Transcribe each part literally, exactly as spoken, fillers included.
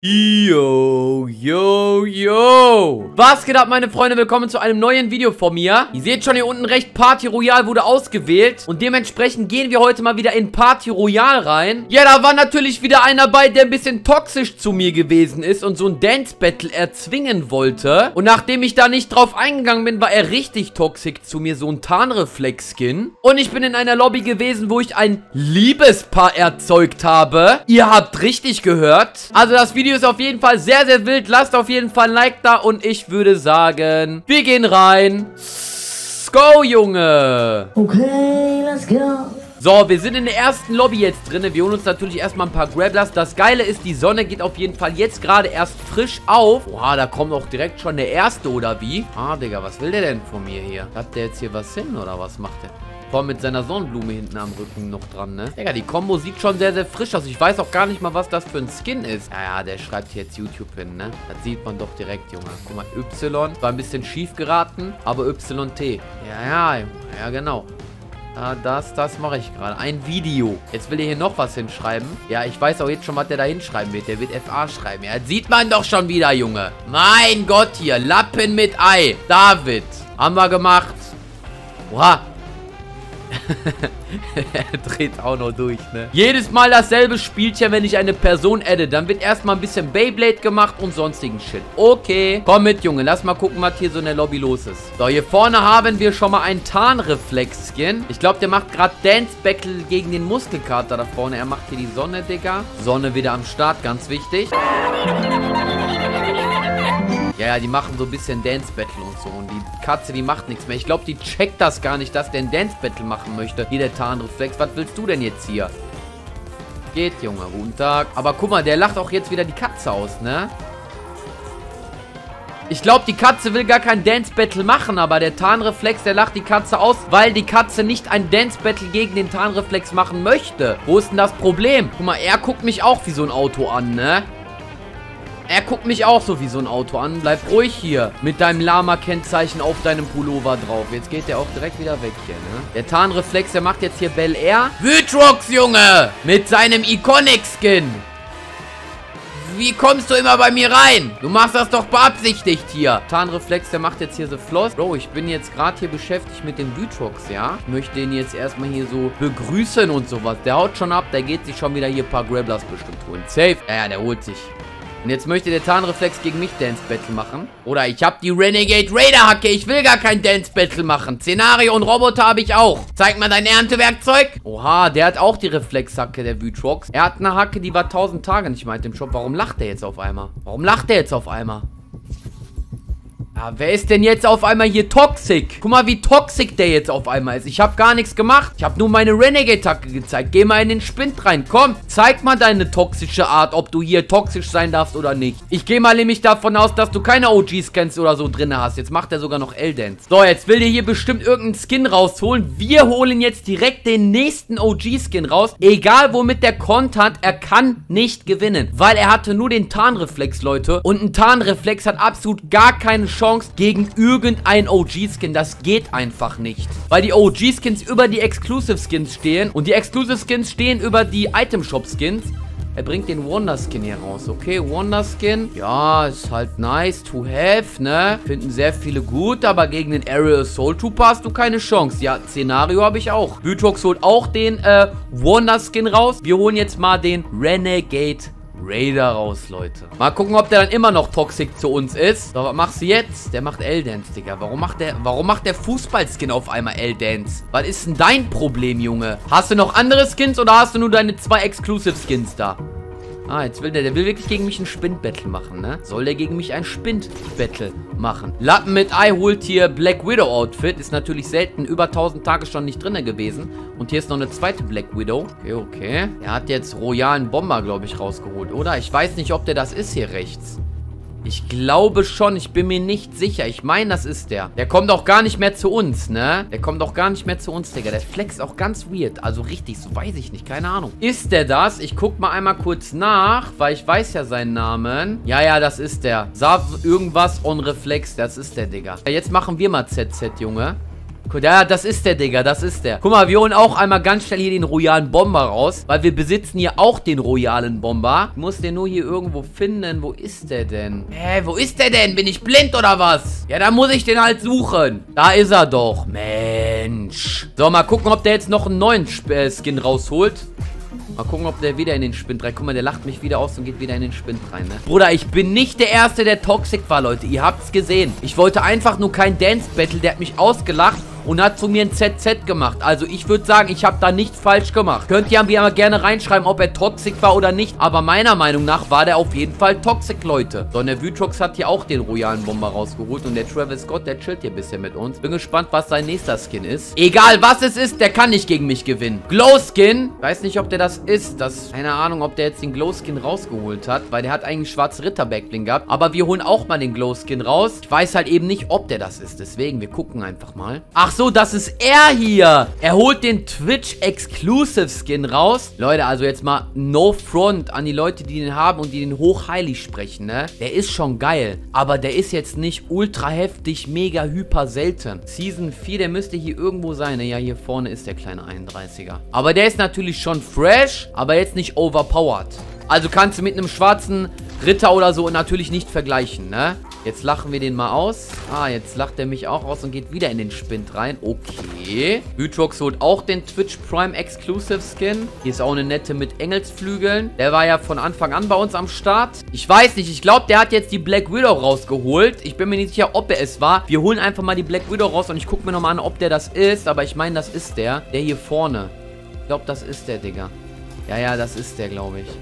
Yo, yo, yo. Was geht ab, meine Freunde? Willkommen zu einem neuen Video von mir. Ihr seht schon hier unten rechts, Party Royale wurde ausgewählt. Und dementsprechend gehen wir heute mal wieder in Party Royale rein. Ja, da war natürlich wieder einer bei, der ein bisschen toxisch zu mir gewesen ist und so ein Dance Battle erzwingen wollte. Und nachdem ich da nicht drauf eingegangen bin, war er richtig toxisch zu mir, so ein Tarnreflex-Skin. Und ich bin in einer Lobby gewesen, wo ich ein Liebespaar erzeugt habe. Ihr habt richtig gehört. Also das Video ist auf jeden Fall sehr, sehr wild. Lasst auf jeden Fall ein Like da und ich würde sagen, wir gehen rein. Let's go, Junge. Okay, let's go. So, wir sind in der ersten Lobby jetzt drin. Wir holen uns natürlich erstmal ein paar Grabblers. Das Geile ist, die Sonne geht auf jeden Fall jetzt gerade erst frisch auf. Oha, da kommt auch direkt schon der erste, oder wie? Ah, Digga, was will der denn von mir hier? Hat der jetzt hier was hin, oder was macht der? Vor allem mit seiner Sonnenblume hinten am Rücken noch dran, ne? Digga, die Kombo sieht schon sehr, sehr frisch aus. Ich weiß auch gar nicht mal, was das für ein Skin ist. Ja, ja, der schreibt hier jetzt YouTube hin, ne? Das sieht man doch direkt, Junge. Guck mal, Y. War ein bisschen schief geraten, aber Y T. Ja, ja, Junge. Ja, genau. Ah, das, das mache ich gerade. Ein Video. Jetzt will er hier noch was hinschreiben. Ja, ich weiß auch jetzt schon, was der da hinschreiben wird. Der wird F A schreiben. Ja, das sieht man doch schon wieder, Junge. Mein Gott hier. Lappen mit Ei. David. Haben wir gemacht. Oha. Er dreht auch noch durch, ne? Jedes Mal dasselbe Spielchen, wenn ich eine Person adde. Dann wird erstmal ein bisschen Beyblade gemacht und sonstigen Shit. Okay. Komm mit, Junge. Lass mal gucken, was hier so in der Lobby los ist. So, hier vorne haben wir schon mal einen Tarnreflex-Skin. Ich glaube, der macht gerade Dance Battle gegen den Muskelkater da vorne. Er macht hier die Sonne, Digga. Sonne wieder am Start, ganz wichtig. Ja, ja, die machen so ein bisschen Dance Battle und so. Und die Katze, die macht nichts mehr. Ich glaube, die checkt das gar nicht, dass der ein Dance Battle machen möchte. Hier der Tarnreflex. Was willst du denn jetzt hier? Geht, Junge. Guten Tag. Aber guck mal, der lacht auch jetzt wieder die Katze aus, ne? Ich glaube, die Katze will gar kein Dance Battle machen, aber der Tarnreflex, der lacht die Katze aus, weil die Katze nicht ein Dance Battle gegen den Tarnreflex machen möchte. Wo ist denn das Problem? Guck mal, er guckt mich auch wie so ein Auto an, ne? Er guckt mich auch so wie so ein Auto an. Bleib ruhig hier. Mit deinem Lama-Kennzeichen auf deinem Pullover drauf. Jetzt geht der auch direkt wieder weg hier, ne? Der Tarnreflex, der macht jetzt hier Bel Air. Vytrox, Junge! Mit seinem Iconic-Skin. Wie kommst du immer bei mir rein? Du machst das doch beabsichtigt hier. Tarnreflex, der macht jetzt hier so Floss. Bro, ich bin jetzt gerade hier beschäftigt mit dem Vytrox, ja? Ich möchte den jetzt erstmal hier so begrüßen und sowas. Der haut schon ab. Der geht sich schon wieder hier ein paar Grabblers bestimmt holen. Safe. Ja, ja, der holt sich. Und jetzt möchte der Tarnreflex gegen mich Dance Battle machen. Oder ich habe die Renegade Raider Hacke. Ich will gar kein Dance Battle machen. Szenario und Roboter habe ich auch. Zeig mal dein Erntewerkzeug. Oha, der hat auch die Reflexhacke, der Vytrox. Er hat eine Hacke, die war tausend Tage nicht mal im Shop. Warum lacht der jetzt auf einmal? Warum lacht der jetzt auf einmal? Ja, wer ist denn jetzt auf einmal hier toxic? Guck mal, wie toxic der jetzt auf einmal ist. Ich habe gar nichts gemacht. Ich habe nur meine Renegade-Hacke gezeigt. Geh mal in den Spind rein. Komm, zeig mal deine toxische Art, ob du hier toxisch sein darfst oder nicht. Ich gehe mal nämlich davon aus, dass du keine O Gs kennst oder so drin hast. Jetzt macht er sogar noch L-Dance. So, jetzt will der hier bestimmt irgendeinen Skin rausholen. Wir holen jetzt direkt den nächsten O G-Skin raus. Egal, womit der kontert, er kann nicht gewinnen. Weil er hatte nur den Tarnreflex, Leute. Und ein Tarnreflex hat absolut gar keine Chance gegen irgendein O G-Skin. Das geht einfach nicht. Weil die O G-Skins über die Exclusive-Skins stehen. Und die Exclusive-Skins stehen über die Item-Shop-Skins. Er bringt den Wonder-Skin hier raus. Okay, Wonder-Skin. Ja, ist halt nice to have, ne? Finden sehr viele gut, aber gegen den Aerial Assault Trooper hast du keine Chance. Ja, Szenario habe ich auch. Vytrox holt auch den äh, Wonder-Skin raus. Wir holen jetzt mal den Renegade Raider raus, Leute. Mal gucken, ob der dann immer noch toxisch zu uns ist. So, was machst du jetzt? Der macht L-Dance, Digga. Warum macht der, warum macht der Fußballskin auf einmal L-Dance? Was ist denn dein Problem, Junge? Hast du noch andere Skins oder hast du nur deine zwei Exclusive-Skins da? Ah, jetzt will der, der will wirklich gegen mich ein Spind-Battle machen, ne? Soll der gegen mich ein Spind-Battle machen? Lappen mit Ei holt hier Black Widow Outfit. Ist natürlich selten, über tausend Tage schon nicht drin gewesen. Und hier ist noch eine zweite Black Widow. Okay, okay. Er hat jetzt royalen Bomber, glaube ich, rausgeholt, oder? Ich weiß nicht, ob der das ist hier rechts. Ich glaube schon, ich bin mir nicht sicher. Ich meine, das ist der. Der kommt auch gar nicht mehr zu uns, ne? Der kommt auch gar nicht mehr zu uns, Digga. Der flex auch ganz weird. Also richtig, so weiß ich nicht. Keine Ahnung. Ist der das? Ich guck mal einmal kurz nach, weil ich weiß ja seinen Namen. Ja, ja, das ist der. Sav irgendwas on Reflex. Das ist der, Digga. Jetzt machen wir mal Z Z, Junge. Ja, das ist der, Digga, das ist der. Guck mal, wir holen auch einmal ganz schnell hier den royalen Bomber raus, weil wir besitzen hier auch den royalen Bomber. Ich muss den nur hier irgendwo finden. Wo ist der denn? Hä, wo ist der denn? Bin ich blind oder was? Ja, dann muss ich den halt suchen. Da ist er doch. Mensch. So, mal gucken, ob der jetzt noch einen neuen äh, Skin rausholt. Mal gucken, ob der wieder in den Spind rein. Guck mal, der lacht mich wieder aus und geht wieder in den Spind rein, ne? Bruder, ich bin nicht der Erste, der toxic war, Leute. Ihr habt's gesehen. Ich wollte einfach nur kein Dance-Battle. Der hat mich ausgelacht und hat zu mir ein Z Z gemacht. Also ich würde sagen, ich habe da nichts falsch gemacht. Könnt ihr aber gerne reinschreiben, ob er toxic war oder nicht. Aber meiner Meinung nach war der auf jeden Fall toxic, Leute. So, und der Vutrox hat hier auch den royalen Bomber rausgeholt. Und der Travis Scott, der chillt hier ein bisschen mit uns. Bin gespannt, was sein nächster Skin ist. Egal, was es ist, der kann nicht gegen mich gewinnen. Glow Skin. Weiß nicht, ob der das ist. Das, keine Ahnung, ob der jetzt den Glow Skin rausgeholt hat. Weil der hat eigentlich schwarze Ritter-Backbling gehabt. Aber wir holen auch mal den Glow Skin raus. Ich weiß halt eben nicht, ob der das ist. Deswegen, wir gucken einfach mal. Ach so, das ist er hier. Er holt den Twitch Exclusive Skin raus. Leute, also jetzt mal no front an die Leute, die den haben und die den hochheilig sprechen, ne? Der ist schon geil. Aber der ist jetzt nicht ultra heftig, mega hyper selten. Season vier, der müsste hier irgendwo sein. Ja, hier vorne ist der kleine einunddreißiger. Aber der ist natürlich schon fresh, aber jetzt nicht overpowered. Also kannst du mit einem schwarzen Ritter oder so natürlich nicht vergleichen, ne? Jetzt lachen wir den mal aus. Ah, jetzt lacht er mich auch aus und geht wieder in den Spind rein. Okay. Vutrox holt auch den Twitch Prime Exclusive Skin. Hier ist auch eine nette mit Engelsflügeln. Der war ja von Anfang an bei uns am Start. Ich weiß nicht, ich glaube, der hat jetzt die Black Widow rausgeholt. Ich bin mir nicht sicher, ob er es war. Wir holen einfach mal die Black Widow raus und ich gucke mir nochmal an, ob der das ist. Aber ich meine, das ist der. Der hier vorne. Ich glaube, das ist der, Digga. Ja, ja, das ist der, glaube ich.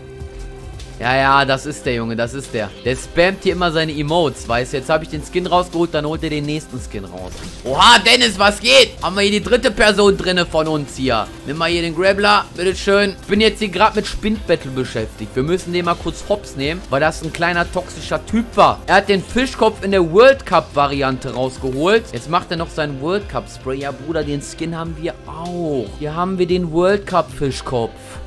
Ja, ja, das ist der, Junge, das ist der. Der spammt hier immer seine Emotes, weißt du? Jetzt habe ich den Skin rausgeholt, dann holt er den nächsten Skin raus. Oha, Dennis, was geht? Haben wir hier die dritte Person drinne von uns hier. Nimm mal hier den Grappler, bitteschön. Ich bin jetzt hier gerade mit Spind-Battle beschäftigt. Wir müssen den mal kurz hops nehmen, weil das ein kleiner toxischer Typ war. Er hat den Fischkopf in der World Cup-Variante rausgeholt. Jetzt macht er noch seinen World Cup-Spray. Ja, Bruder, den Skin haben wir auch. Hier haben wir den World Cup-Fischkopf.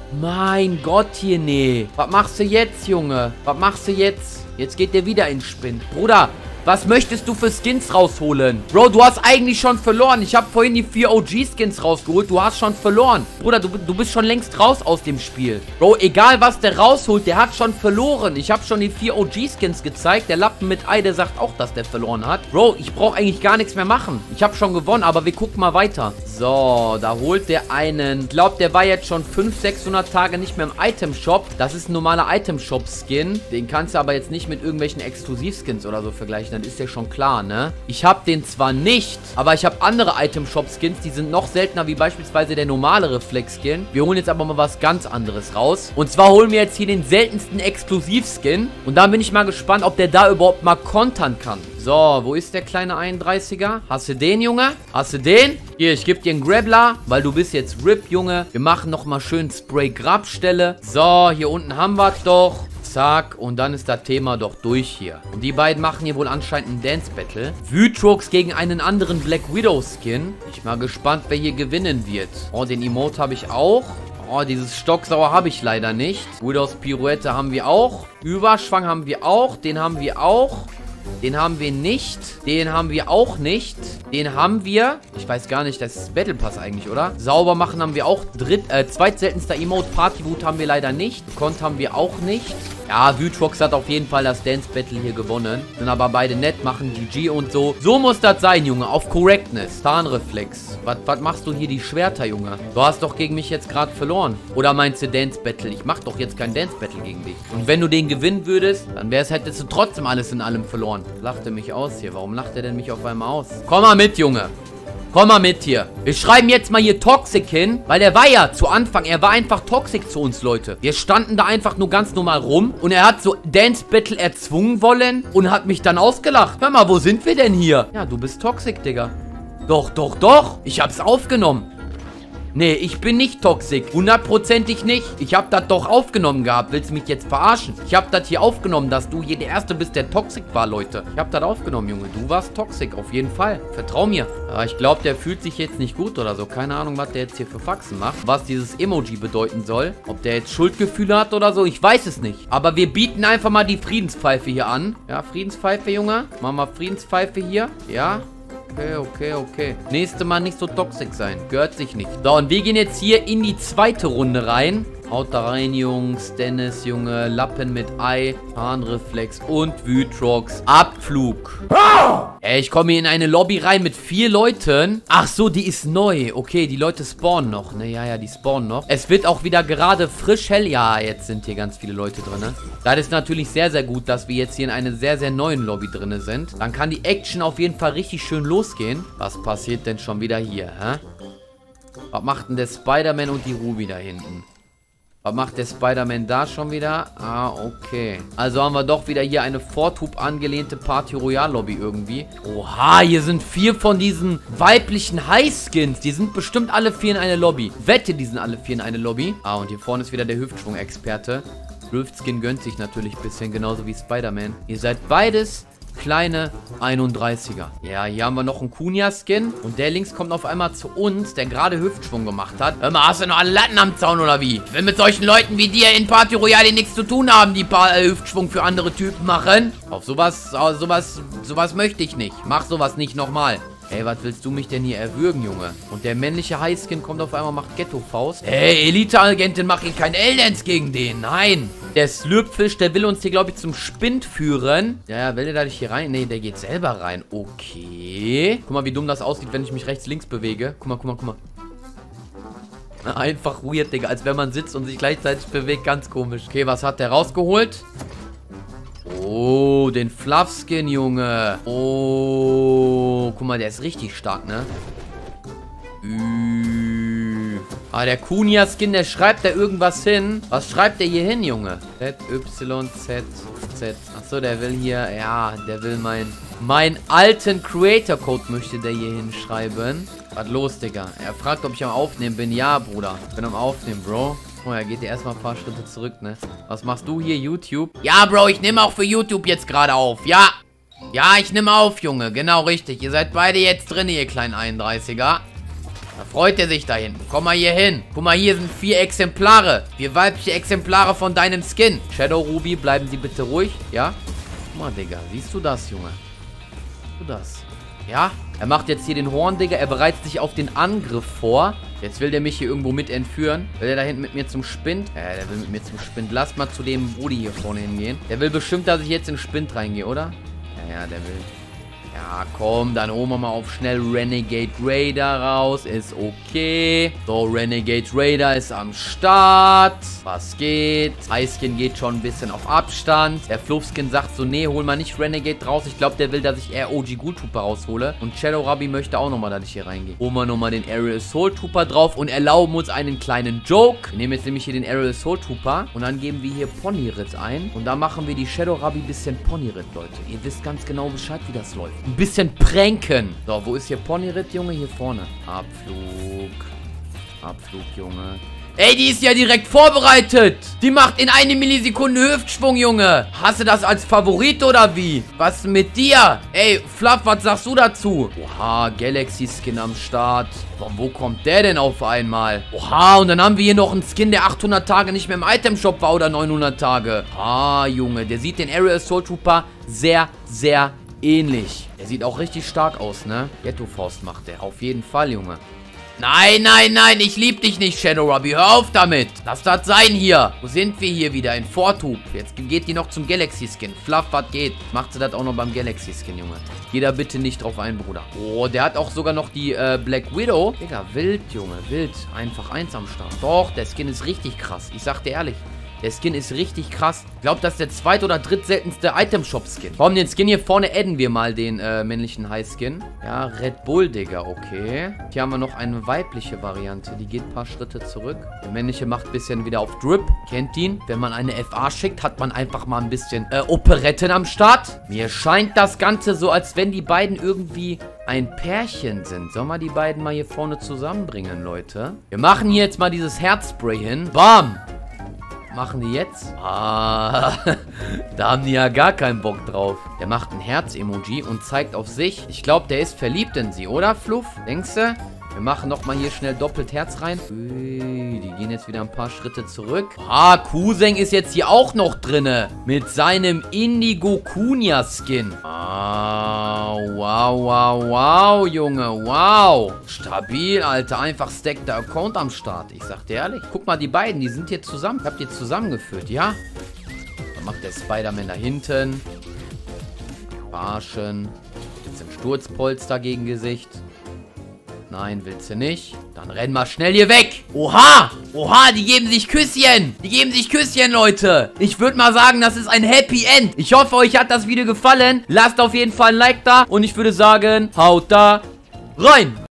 Mein Gott, hier, nee. Was machst du jetzt, Junge? Was machst du jetzt? Jetzt geht der wieder in Spind. Bruder, was möchtest du für Skins rausholen? Bro, du hast eigentlich schon verloren. Ich habe vorhin die vier O G-Skins rausgeholt. Du hast schon verloren. Bruder, du, du bist schon längst raus aus dem Spiel. Bro, egal was der rausholt, der hat schon verloren. Ich habe schon die vier O G-Skins gezeigt. Der Lappen mit Ei, der sagt auch, dass der verloren hat. Bro, ich brauche eigentlich gar nichts mehr machen. Ich habe schon gewonnen, aber wir gucken mal weiter. So, da holt der einen. Ich glaube, der war jetzt schon fünfhundert, sechshundert Tage nicht mehr im Item-Shop. Das ist ein normaler Item-Shop-Skin. Den kannst du aber jetzt nicht mit irgendwelchen Exklusiv-Skins oder so vergleichen. Dann ist ja schon klar, ne? Ich habe den zwar nicht, aber ich habe andere Item-Shop-Skins, die sind noch seltener, wie beispielsweise der normale Reflex-Skin. Wir holen jetzt aber mal was ganz anderes raus. Und zwar holen wir jetzt hier den seltensten Exklusiv-Skin. Und da bin ich mal gespannt, ob der da überhaupt mal kontern kann. So, wo ist der kleine einunddreißiger? Hast du den, Junge? Hast du den? Hier, ich gebe dir einen Grappler, weil du bist jetzt R I P, Junge. Wir machen nochmal schön Spray-Grabstelle. So, hier unten haben wir es doch. Zack, und dann ist das Thema doch durch hier. Und die beiden machen hier wohl anscheinend ein Dance-Battle. Vutrox gegen einen anderen Black Widow-Skin. Ich bin mal gespannt, wer hier gewinnen wird. Oh, den Emote habe ich auch. Oh, dieses Stocksauer habe ich leider nicht. Widows Pirouette haben wir auch. Überschwang haben wir auch. Den haben wir auch. Den haben wir nicht. Den haben wir auch nicht. Den haben wir. Ich weiß gar nicht, das ist Battle Pass eigentlich, oder? Sauber machen haben wir auch. Dritt, äh, zweitseltenster Emote. Partywut haben wir leider nicht. Kont haben wir auch nicht. Ja, Vutrox hat auf jeden Fall das Dance Battle hier gewonnen. Sind aber beide nett, machen G G und so. So muss das sein, Junge. Auf Correctness. Tarnreflex. Was, was machst du hier die Schwerter, Junge? Du hast doch gegen mich jetzt gerade verloren. Oder meinst du Dance Battle? Ich mach doch jetzt kein Dance Battle gegen dich. Und wenn du den gewinnen würdest, dann wär's, hättest du trotzdem alles in allem verloren. Lacht er mich aus hier. Warum lacht er denn mich auf einmal aus? Komm mal mit, Junge. Komm mal mit hier. Wir schreiben jetzt mal hier Toxic hin, weil er war ja zu Anfang, er war einfach toxic zu uns, Leute. Wir standen da einfach nur ganz normal rum und er hat so Dance Battle erzwungen wollen und hat mich dann ausgelacht. Hör mal, wo sind wir denn hier? Ja, du bist toxic, Digga. Doch, doch, doch. Ich hab's aufgenommen. Nee, ich bin nicht toxic. Hundertprozentig nicht. Ich hab das doch aufgenommen gehabt. Willst du mich jetzt verarschen? Ich hab das hier aufgenommen, dass du hier der Erste bist, der toxic war, Leute. Ich hab das aufgenommen, Junge. Du warst toxic, auf jeden Fall. Vertrau mir. Aber ich glaube, der fühlt sich jetzt nicht gut oder so. Keine Ahnung, was der jetzt hier für Faxen macht. Was dieses Emoji bedeuten soll. Ob der jetzt Schuldgefühle hat oder so. Ich weiß es nicht. Aber wir bieten einfach mal die Friedenspfeife hier an. Ja, Friedenspfeife, Junge. Machen wir Friedenspfeife hier. Ja. Okay, okay, okay. Nächste Mal nicht so toxisch sein. Gehört sich nicht. So, und wir gehen jetzt hier in die zweite Runde rein. Haut da rein, Jungs. Dennis, Junge. Lappen mit Ei. Tarnreflex und Wütrox. Abflug. Ey, ich komme hier in eine Lobby rein mit vier Leuten. Ach so, die ist neu. Okay, die Leute spawnen noch, ne? Ja, ja, die spawnen noch. Es wird auch wieder gerade frisch hell. Ja, jetzt sind hier ganz viele Leute drin, ne? Das ist natürlich sehr, sehr gut, dass wir jetzt hier in einer sehr, sehr neuen Lobby drin sind. Dann kann die Action auf jeden Fall richtig schön losgehen. Was passiert denn schon wieder hier, hä? Was macht denn der Spider-Man und die Ruby da hinten? Was macht der Spider-Man da schon wieder? Ah, okay. Also haben wir doch wieder hier eine Vortub angelehnte Party Royale Lobby irgendwie. Oha, hier sind vier von diesen weiblichen Highskins. Die sind bestimmt alle vier in eine Lobby. Wette, die sind alle vier in eine Lobby. Ah, und hier vorne ist wieder der Hüftschwung-Experte. Hüftskin gönnt sich natürlich ein bisschen, genauso wie Spider-Man. Ihr seid beides kleine einunddreißiger. Ja, hier haben wir noch einen Kunja-Skin. Und der links kommt auf einmal zu uns, der gerade Hüftschwung gemacht hat. Hör mal, hast du noch alle Latten am Zaun oder wie? Ich will mit solchen Leuten wie dir in Party Royale nichts zu tun haben, die paar äh, Hüftschwung für andere Typen machen. Auf sowas, auf sowas, sowas möchte ich nicht. Mach sowas nicht nochmal. Ey, was willst du mich denn hier erwürgen, Junge? Und der männliche Highskin kommt auf einmal, macht Ghetto-Faust. Ey, Elite-Agentin, mach hier kein L-Dance gegen den. Nein. Der Slurpfisch, der will uns hier, glaube ich, zum Spind führen. Ja, ja, will der da nicht hier rein? Nee, der geht selber rein. Okay. Guck mal, wie dumm das aussieht, wenn ich mich rechts-links bewege. Guck mal, guck mal, guck mal. Einfach weird, Digga. Als wenn man sitzt und sich gleichzeitig bewegt. Ganz komisch. Okay, was hat der rausgeholt? Oh, den Fluffskin, Junge. Oh, guck mal, der ist richtig stark, ne? Üh. Ah, der Kunja-Skin, der schreibt da irgendwas hin. Was schreibt der hier hin, Junge? Z, Y, Z, Z. Achso, der will hier, ja, der will mein, mein alten Creator-Code möchte der hier hinschreiben. Was los, Digga? Er fragt, ob ich am Aufnehmen bin. Ja, Bruder. Ich bin am Aufnehmen, Bro. Oh, er geht ja erstmal ein paar Schritte zurück, ne? Was machst du hier, YouTube? Ja, Bro, ich nehme auch für YouTube jetzt gerade auf. Ja. Ja, ich nehme auf, Junge. Genau, richtig. Ihr seid beide jetzt drin, ihr kleinen einunddreißiger. Da freut er sich da hinten. Komm mal hier hin. Guck mal, hier sind vier Exemplare. Vier weibliche Exemplare von deinem Skin. Shadow Ruby, bleiben Sie bitte ruhig. Ja? Guck mal, Digga. Siehst du das, Junge? Siehst du das? Ja? Er macht jetzt hier den Horn, Digga. Er bereitet sich auf den Angriff vor. Jetzt will der mich hier irgendwo mit entführen. Will der da hinten mit mir zum Spind? Ja, der will mit mir zum Spind. Lass mal zu dem Brudi hier vorne hingehen. Der will bestimmt, dass ich jetzt in den Spind reingehe, oder? Ja, ja, der will. Ja, komm, dann holen wir mal auf schnell Renegade Raider raus. Ist okay. So, Renegade Raider ist am Start. Was geht? Highskin geht schon ein bisschen auf Abstand. Der Fluffskin sagt so, nee, hol mal nicht Renegade raus. Ich glaube, der will, dass ich eher O G Ghoul Trooper raushole. Und Shadow Ruby möchte auch nochmal, dass ich hier reingehe. Holen wir nochmal den Aerial Assault Trooper drauf und erlauben uns einen kleinen Joke. Wir nehmen jetzt nämlich hier den Aerial Assault Trooper und dann geben wir hier Ponyritt ein. Und da machen wir die Shadow Ruby ein bisschen Ponyritt, Leute. Ihr wisst ganz genau Bescheid, wie das läuft. Ein bisschen pränken. So, wo ist hier Ponyritt, Junge? Hier vorne. Abflug. Abflug, Junge. Ey, die ist ja direkt vorbereitet. Die macht in eine Millisekunde Hüftschwung, Junge. Hast du das als Favorit oder wie? Was ist mit dir? Ey, Fluff, was sagst du dazu? Oha, Galaxy Skin am Start. Von wo kommt der denn auf einmal? Oha, und dann haben wir hier noch einen Skin, der achthundert Tage nicht mehr im Itemshop war oder neunhundert Tage. Ah, Junge, der sieht den Aerial Assault Trooper sehr, sehr ähnlich. Der sieht auch richtig stark aus, ne? Ghetto-Faust macht der. Auf jeden Fall, Junge. Nein, nein, nein, ich lieb dich nicht, Shadow Ruby. Hör auf damit. Lass das sein hier. Wo sind wir hier wieder? In Vortub. Jetzt geht die noch zum Galaxy-Skin. Fluff, was geht? Macht sie das auch noch beim Galaxy-Skin, Junge. Geh da bitte nicht drauf ein, Bruder. Oh, der hat auch sogar noch die äh, Black Widow. Digga, wild, Junge, wild. Einfach eins am Start. Doch, der Skin ist richtig krass. Ich sag dir ehrlich. Der Skin ist richtig krass. Ich glaube, das ist der zweit- oder drittseltenste Item-Shop-Skin. Komm, den Skin hier vorne adden wir mal, den äh, männlichen High-Skin. Ja, Red Bull, Digga, okay. Hier haben wir noch eine weibliche Variante. Die geht ein paar Schritte zurück. Der männliche macht ein bisschen wieder auf Drip. Kennt ihn. Wenn man eine F A schickt, hat man einfach mal ein bisschen äh, Operetten am Start. Mir scheint das Ganze so, als wenn die beiden irgendwie ein Pärchen sind. Sollen wir die beiden mal hier vorne zusammenbringen, Leute? Wir machen hier jetzt mal dieses Herzspray hin. Bam! Machen die jetzt? Ah, da haben die ja gar keinen Bock drauf. Der macht ein Herz-Emoji und zeigt auf sich. Ich glaube, der ist verliebt in sie, oder, Fluff? Denkst du? Wir machen nochmal hier schnell doppelt Herz rein. Ui, die gehen jetzt wieder ein paar Schritte zurück. Ah, Kuseng ist jetzt hier auch noch drinne. Mit seinem Indigo Kunja Skin. Ah, wow, wow, wow, Junge, wow. Stabil, Alter. Einfach stackter Account am Start. Ich sag dir ehrlich. Guck mal, die beiden, die sind hier zusammen. Ich hab die zusammengeführt, ja? Dann macht der Spider-Man da hinten. Barschen. Jetzt ein Sturzpolster gegen Gesicht. Nein, willst du nicht? Dann renn mal schnell hier weg. Oha! Oha, die geben sich Küsschen. Die geben sich Küsschen, Leute. Ich würde mal sagen, das ist ein Happy End. Ich hoffe, euch hat das Video gefallen. Lasst auf jeden Fall ein Like da. Und ich würde sagen, haut da rein.